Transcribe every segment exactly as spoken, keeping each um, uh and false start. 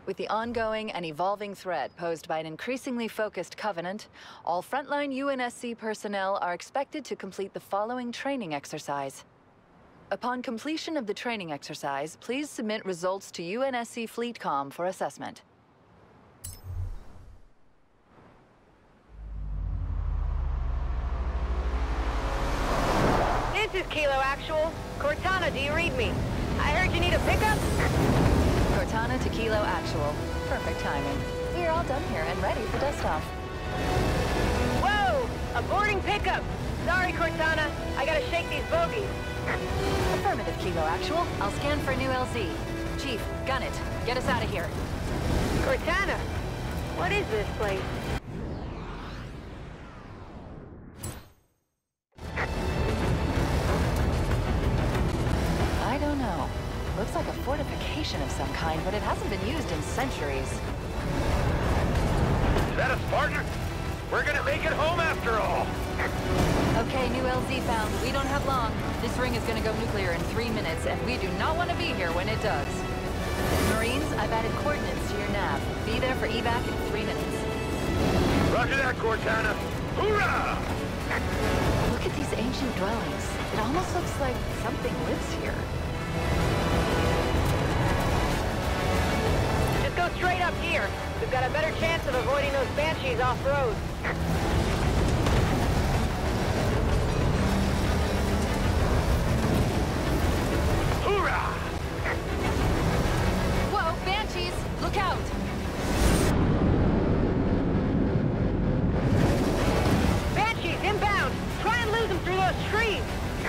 With the ongoing and evolving threat posed by an increasingly focused Covenant, all frontline U N S C personnel are expected to complete the following training exercise. Upon completion of the training exercise, please submit results to U N S C FleetCom for assessment. This is Kilo Actual. Cortana, do you read me? I heard you need a pickup? Cortana to Kilo Actual. Perfect timing. We're all done here and ready for dust-off. Whoa! A boarding pickup! Sorry, Cortana. I gotta shake these bogies. Affirmative, Kilo Actual. I'll scan for a new L Z. Chief, gun it. Get us out of here. Cortana! What is this place? I don't know. Looks like a fortification of some kind, but it hasn't been used in centuries. Is that a Spartan? We're gonna make it home after all! Okay, new L Z found. We don't have long. This ring is gonna go nuclear in three minutes, and we do not want to be here when it does. Marines, I've added coordinates to your nav. Be there for evac in three minutes. Roger that, Cortana! Hoorah! Look at these ancient dwellings. It almost looks like something lives here. Just go straight up here. We've got a better chance of avoiding those banshees off-road. Hoorah! Whoa, banshees! Look out! Banshees inbound! Try and lose them through those trees!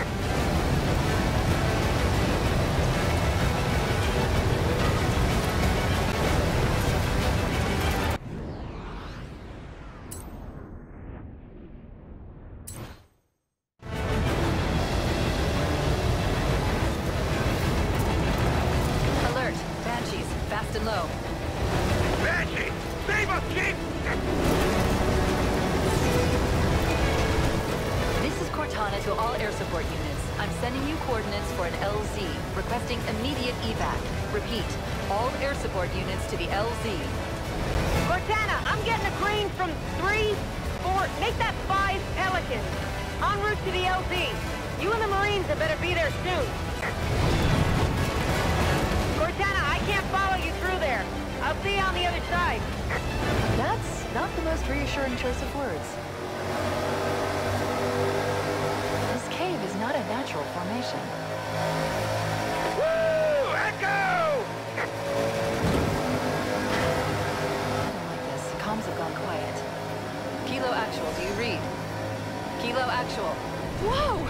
Alert! Banshees, fast and low. Banshee! Save us, Chief! This is Cortana to all air support units. I'm sending you coordinates for an L Z, requesting immediate evac. Repeat, all air support units to the L Z. Cortana, I'm getting a green from three, four, make that five Pelicans. En route to the L Z. You and the Marines had better be there soon. Cortana, I can't follow you through there. I'll see you on the other side. That's not the most reassuring choice of words. This cave is not a natural formation. Woo! Echo! I don't like this. Comms have gone quiet. Kilo Actual, do you read? Kilo Actual. Whoa!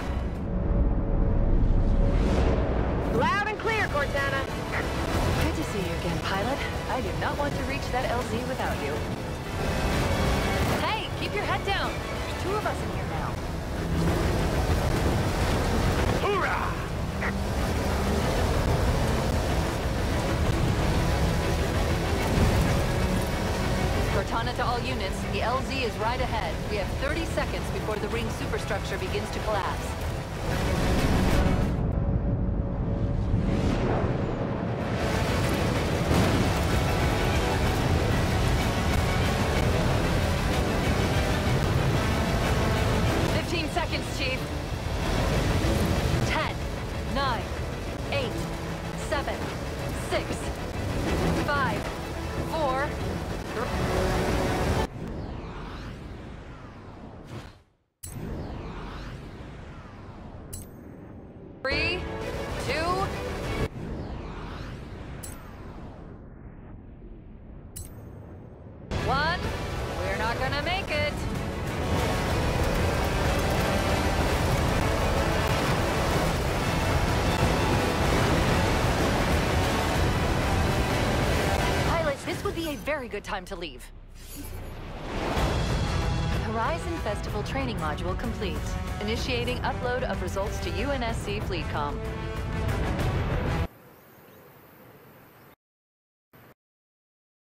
Loud and clear, Cortana. Good to see you again, pilot. I do not want to reach that L Z without you. Hey, keep your head down. There's two of us in here now. Hoorah! Cortana to all units, the L Z is right ahead. We have thirty seconds before the ring superstructure begins to collapse. fifteen seconds, Chief. ten, nine, eight, seven, six, five, four, three, two, one. We're not gonna make it. Pilots, this would be a very good time to leave. Horizon Festival training module complete. Initiating upload of results to U N S C FleetCom.